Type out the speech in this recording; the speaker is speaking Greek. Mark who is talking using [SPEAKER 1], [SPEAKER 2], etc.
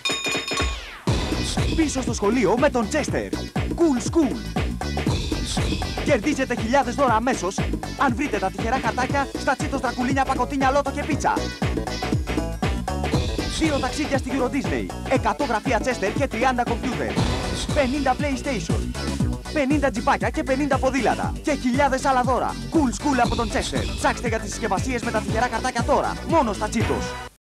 [SPEAKER 1] Πίσω στο σχολείο με τον Chester. Cool School. Κερδίζετε χιλιάδες δώρα αμέσως αν βρείτε τα τυχερά χαρτάκια στα Cheetos, Δρακουλίνια, Πακοτίνια, Λότο και Πίτσα. 2 ταξίδια στη Euro Disney, 100 γραφεία Chester και 30 κομπιούτερ, 50 PlayStation, 50 τζιπάκια και 50 ποδήλατα και χιλιάδες άλλα δώρα. Cool School από τον Chester. Ψάξτε για τις συσκευασίες με τα τυχερά χαρτάκια τώρα, μόνο στα Cheetos.